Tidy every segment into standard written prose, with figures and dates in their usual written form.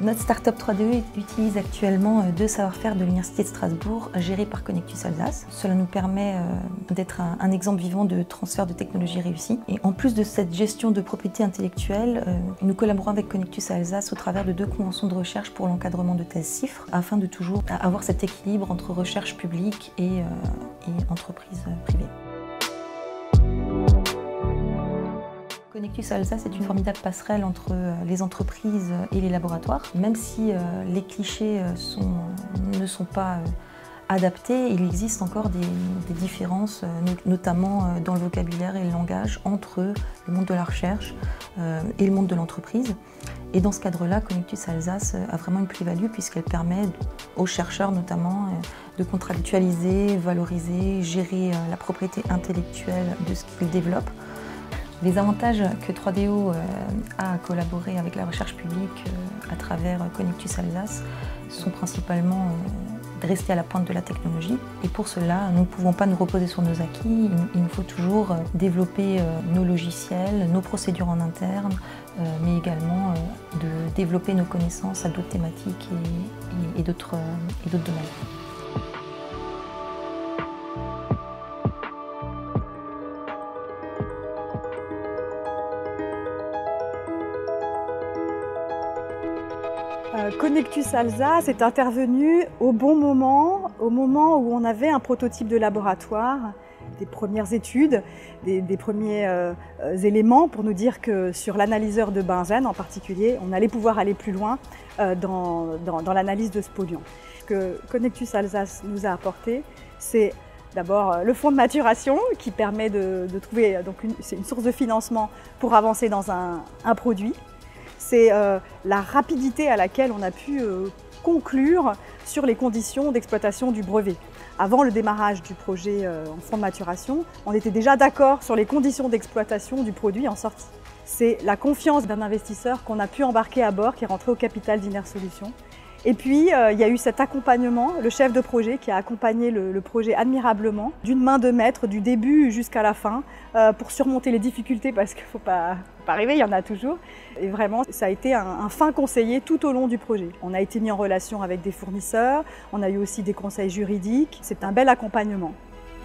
Notre start-up 3DE utilise actuellement deux savoir-faire de l'Université de Strasbourg gérés par Connectus Alsace. Cela nous permet d'être un exemple vivant de transfert de technologie réussi. Et en plus de cette gestion de propriété intellectuelle, nous collaborons avec Connectus Alsace au travers de 2 conventions de recherche pour l'encadrement de thèses CIFRE afin de toujours avoir cet équilibre entre recherche publique et entreprise privée. Connectus Alsace est une formidable passerelle entre les entreprises et les laboratoires. Même si les clichés ne sont pas adaptés, il existe encore des différences, notamment dans le vocabulaire et le langage, entre le monde de la recherche et le monde de l'entreprise. Et dans ce cadre-là, Connectus Alsace a vraiment une plus-value puisqu'elle permet aux chercheurs notamment de contractualiser, valoriser, gérer la propriété intellectuelle de ce qu'ils développent. Les avantages que 3DO a à collaborer avec la recherche publique à travers Connectus Alsace sont principalement de rester à la pointe de la technologie. Et pour cela, nous ne pouvons pas nous reposer sur nos acquis. Il nous faut toujours développer nos logiciels, nos procédures en interne, mais également de développer nos connaissances à d'autres thématiques et d'autres domaines. Connectus Alsace est intervenu au bon moment, au moment où on avait un prototype de laboratoire, des premières études, des premiers éléments pour nous dire que sur l'analyseur de benzène en particulier, on allait pouvoir aller plus loin dans l'analyse de ce polluant. Ce que Connectus Alsace nous a apporté, c'est d'abord le fonds de maturation qui permet de trouver c'est une source de financement pour avancer dans un produit. C'est la rapidité à laquelle on a pu conclure sur les conditions d'exploitation du brevet. Avant le démarrage du projet en fonds de maturation, on était déjà d'accord sur les conditions d'exploitation du produit en sortie. C'est la confiance d'un investisseur qu'on a pu embarquer à bord, qui est rentré au capital d'Iner Solutions. Et puis, il y a eu cet accompagnement, le chef de projet qui a accompagné le projet admirablement, d'une main de maître, du début jusqu'à la fin, pour surmonter les difficultés, parce qu'il ne faut pas rêver, il y en a toujours. Et vraiment, ça a été un fin conseiller tout au long du projet. On a été mis en relation avec des fournisseurs, on a eu aussi des conseils juridiques. C'est un bel accompagnement.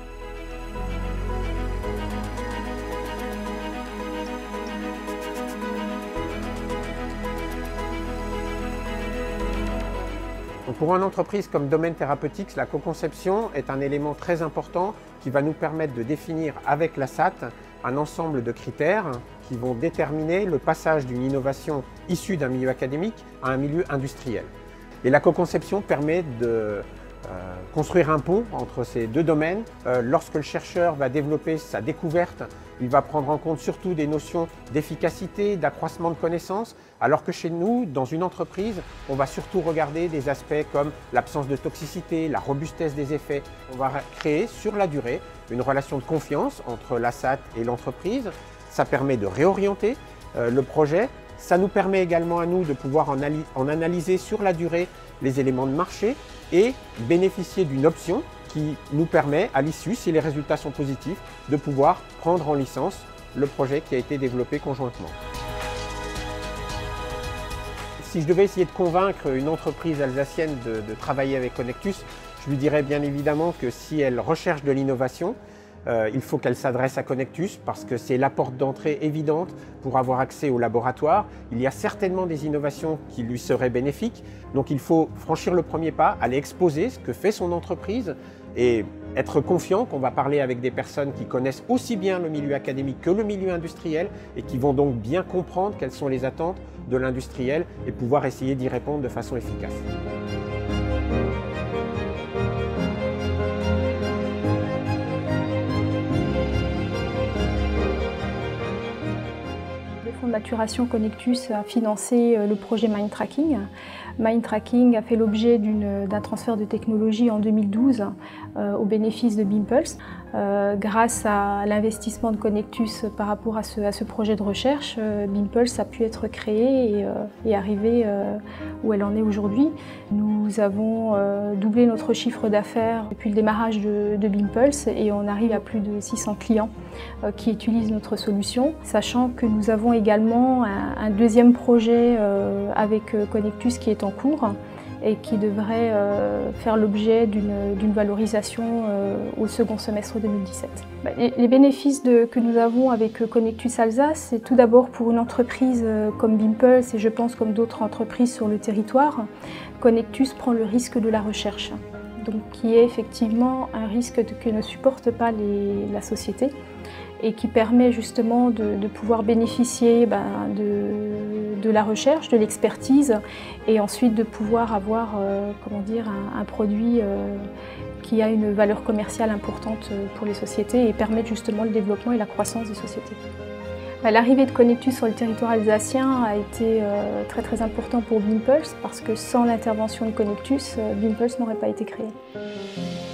Pour une entreprise comme Domaine Therapeutics, la co-conception est un élément très important qui va nous permettre de définir avec la SAT un ensemble de critères qui vont déterminer le passage d'une innovation issue d'un milieu académique à un milieu industriel. Et la co-conception permet de construire un pont entre ces deux domaines. Lorsque le chercheur va développer sa découverte, il va prendre en compte surtout des notions d'efficacité, d'accroissement de connaissances, alors que chez nous, dans une entreprise, on va surtout regarder des aspects comme l'absence de toxicité, la robustesse des effets. On va créer sur la durée une relation de confiance entre la SAT et l'entreprise. Ça permet de réorienter le projet. Ça nous permet également à nous de pouvoir en analyser sur la durée les éléments de marché et bénéficier d'une option qui nous permet, à l'issue, si les résultats sont positifs, de pouvoir prendre en licence le projet qui a été développé conjointement. Si je devais essayer de convaincre une entreprise alsacienne de travailler avec Connectus, je lui dirais bien évidemment que si elle recherche de l'innovation, il faut qu'elle s'adresse à Connectus parce que c'est la porte d'entrée évidente pour avoir accès au laboratoire. Il y a certainement des innovations qui lui seraient bénéfiques, donc il faut franchir le premier pas, aller exposer ce que fait son entreprise et être confiant qu'on va parler avec des personnes qui connaissent aussi bien le milieu académique que le milieu industriel et qui vont donc bien comprendre quelles sont les attentes de l'industriel et pouvoir essayer d'y répondre de façon efficace. Le fonds de maturation Connectus a financé le projet Mindtracking. Mindtracking a fait l'objet d'un transfert de technologie en 2012 au bénéfice de Bimpulse. Grâce à l'investissement de Connectus par rapport à ce projet de recherche, Bimpulse a pu être créé et arriver où elle en est aujourd'hui. Nous avons doublé notre chiffre d'affaires depuis le démarrage de Bimpulse et on arrive à plus de 600 clients qui utilisent notre solution, sachant que nous avons également également un deuxième projet avec Connectus qui est en cours et qui devrait faire l'objet d'une valorisation au second semestre 2017. Les bénéfices que nous avons avec Connectus Alsace, c'est tout d'abord pour une entreprise comme Bimpulse et je pense comme d'autres entreprises sur le territoire, Connectus prend le risque de la recherche, donc qui est effectivement un risque que ne supporte pas la société et qui permet justement de pouvoir bénéficier de la recherche, de l'expertise et ensuite de pouvoir avoir un produit qui a une valeur commerciale importante pour les sociétés et permettre justement le développement et la croissance des sociétés. L'arrivée de Connectus sur le territoire alsacien a été très très important pour Bimpulse parce que sans l'intervention de Connectus, Bimpulse n'aurait pas été créé.